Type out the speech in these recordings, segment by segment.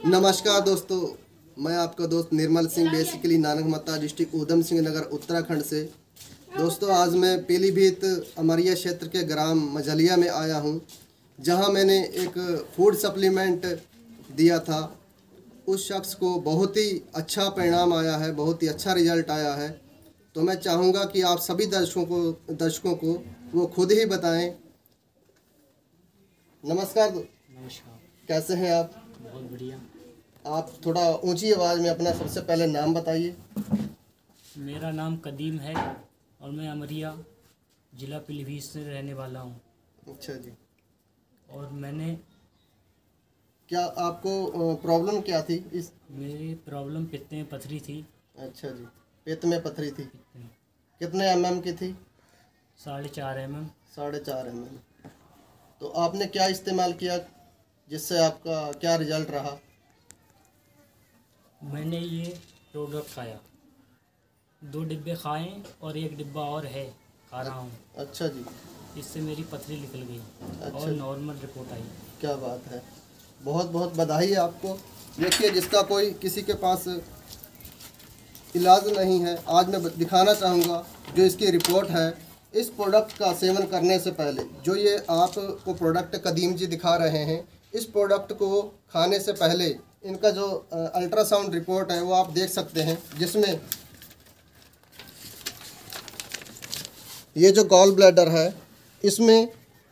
नमस्कार दोस्तों, मैं आपका दोस्त निर्मल सिंह, बेसिकली नानक मत्ता डिस्ट्रिक्ट ऊधम सिंह नगर उत्तराखंड से। दोस्तों, आज मैं पीलीभीत अमरिया क्षेत्र के ग्राम मझलिया में आया हूं, जहां मैंने एक फूड सप्लीमेंट दिया था। उस शख्स को बहुत ही अच्छा परिणाम आया है, बहुत ही अच्छा रिजल्ट आया है। तो मैं चाहूँगा कि आप सभी दर्शकों को वो खुद ही बताएं। नमस्कार। कैसे हैं आप? बहुत बढ़िया। आप थोड़ा ऊंची आवाज़ में अपना सबसे पहले नाम बताइए। मेरा नाम कदीम है और मैं अमरिया ज़िला पीलीभीत से रहने वाला हूँ। अच्छा जी। और मैंने क्या आपको प्रॉब्लम क्या थी? मेरी प्रॉब्लम पित्त में पथरी थी। अच्छा जी, पित्त में पथरी थी। पित्त में कितने mm की थी? 4.5 mm। 4.5 mm। तो आपने क्या इस्तेमाल किया, जिससे आपका क्या रिजल्ट रहा? मैंने ये प्रोडक्ट खाया, 2 डिब्बे खाए और 1 डिब्बा और है खा रहा हूँ। अच्छा जी। इससे मेरी पथरी निकल गई। अच्छा, और नॉर्मल रिपोर्ट आई। क्या बात है, बहुत बहुत बधाई है आपको। देखिए, जिसका कोई किसी के पास इलाज नहीं है, आज मैं दिखाना चाहूँगा जो इसकी रिपोर्ट है। इस प्रोडक्ट का सेवन करने से पहले, जो ये आपको प्रोडक्ट कदीम जी दिखा रहे हैं, इस प्रोडक्ट को खाने से पहले इनका जो अल्ट्रासाउंड रिपोर्ट है वो आप देख सकते हैं, जिसमें ये जो गॉल ब्लैडर है इसमें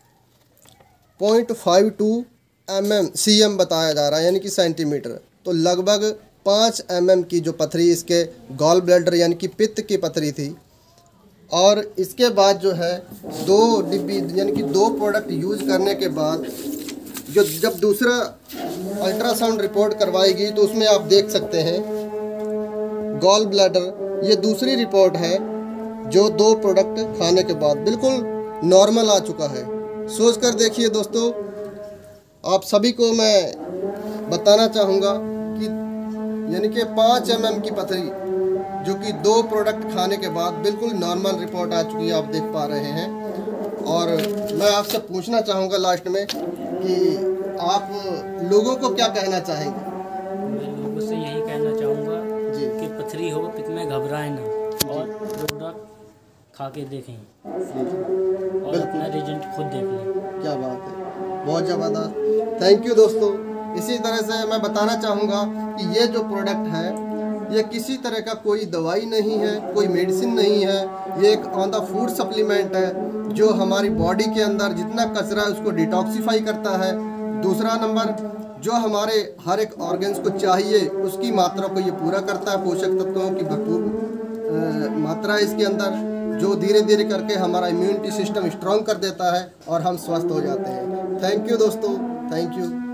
0.52 cm बताया जा रहा है, यानी कि सेंटीमीटर। तो लगभग 5 mm की जो पथरी इसके गॉल ब्लैडर यानी कि पित्त की पथरी थी। और इसके बाद जो है 2 डिब्बी यानी कि 2 प्रोडक्ट यूज़ करने के बाद जब दूसरा अल्ट्रासाउंड रिपोर्ट करवाएगी तो उसमें आप देख सकते हैं गॉल ब्लैडर, ये दूसरी रिपोर्ट है जो 2 प्रोडक्ट खाने के बाद बिल्कुल नॉर्मल आ चुका है। सोच कर देखिए दोस्तों, आप सभी को मैं बताना चाहूँगा कि यानी कि 5 mm की पथरी जो कि 2 प्रोडक्ट खाने के बाद बिल्कुल नॉर्मल रिपोर्ट आ चुकी है, आप देख पा रहे हैं। और मैं आपसे पूछना चाहूँगा लास्ट में कि आप लोगों को क्या कहना चाहेंगे? मैं लोगों से यही कहना चाहूँगा जी कि पथरी हो पित्त में घबराएं ना और प्रोडक्ट खा के देखें और अपना रिजल्ट खुद देख लें। क्या बात है, बहुत ज़बरदस्त। थैंक यू दोस्तों। इसी तरह से मैं बताना चाहूँगा कि ये जो प्रोडक्ट है ये किसी तरह का कोई दवाई नहीं है, कोई मेडिसिन नहीं है। ये एक ऑन द फूड सप्लीमेंट है जो हमारी बॉडी के अंदर जितना कचरा है उसको डिटॉक्सिफाई करता है। दूसरा नंबर, जो हमारे हर एक ऑर्गन्स को चाहिए उसकी मात्रा को ये पूरा करता है। पोषक तत्वों की भरपूर मात्रा है इसके अंदर, जो धीरे धीरे करके हमारा इम्यूनिटी सिस्टम स्ट्रॉन्ग कर देता है और हम स्वस्थ हो जाते हैं। थैंक यू दोस्तों, थैंक यू।